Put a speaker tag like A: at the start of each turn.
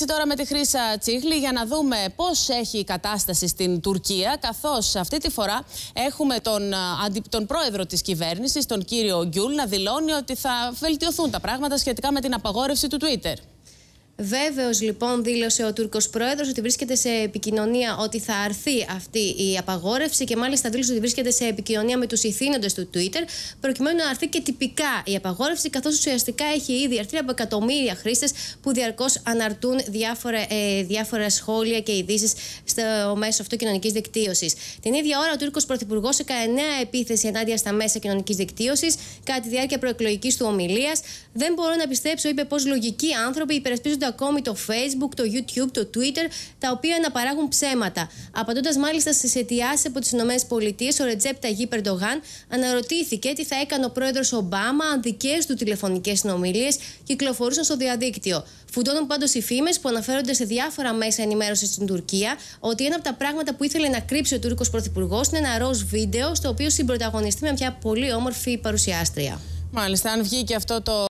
A: Τώρα με τη Χρύσα Τσίχλη για να δούμε πώς έχει η κατάσταση στην Τουρκία, καθώς αυτή τη φορά έχουμε τον πρόεδρο της κυβέρνησης, τον κύριο Γκιούλ, να δηλώνει ότι θα βελτιωθούν τα πράγματα σχετικά με την απαγόρευση του Twitter.
B: Βέβαιος, λοιπόν, δήλωσε ο Τούρκος πρόεδρος ότι βρίσκεται σε επικοινωνία, ότι θα αρθεί αυτή η απαγόρευση και μάλιστα δήλωσε ότι βρίσκεται σε επικοινωνία με τους ηθήνοντες του Twitter, προκειμένου να αρθεί και τυπικά η απαγόρευση, καθώς ουσιαστικά έχει ήδη αρθεί από εκατομμύρια χρήστες που διαρκώς αναρτούν διάφορα σχόλια και ειδήσεις στο μέσο αυτό κοινωνικής δικτύωσης. Την ίδια ώρα, ο Τούρκος πρωθυπουργός έκανε νέα επίθεση ενάντια στα μέσα κοινωνικής δικτύωσης κατά τη διάρκεια προεκλογικής του ομιλίας. Δεν μπορώ να πιστέψω, είπε, πως λογικοί άνθρωποι υπερασπίζονται ακόμη το Facebook, το YouTube, το Twitter, τα οποία αναπαράγουν ψέματα. Απαντώντας μάλιστα στις αιτιάσεις από τις ΗΠΑ, ο Ρετζέπ Ταγίπ Ερντογάν αναρωτήθηκε τι θα έκανε ο πρόεδρος Ομπάμα αν δικές του τηλεφωνικές συνομιλίες κυκλοφορούσαν στο διαδίκτυο. Φουντώνουν πάντως οι φήμες που αναφέρονται σε διάφορα μέσα ενημέρωσης στην Τουρκία ότι ένα από τα πράγματα που ήθελε να κρύψει ο Τούρκος πρωθυπουργός είναι ένα ροζ βίντεο στο οποίο συμπρωταγωνιστεί με μια πολύ όμορφη παρουσιάστρια.
A: Μάλιστα, αν βγει και αυτό το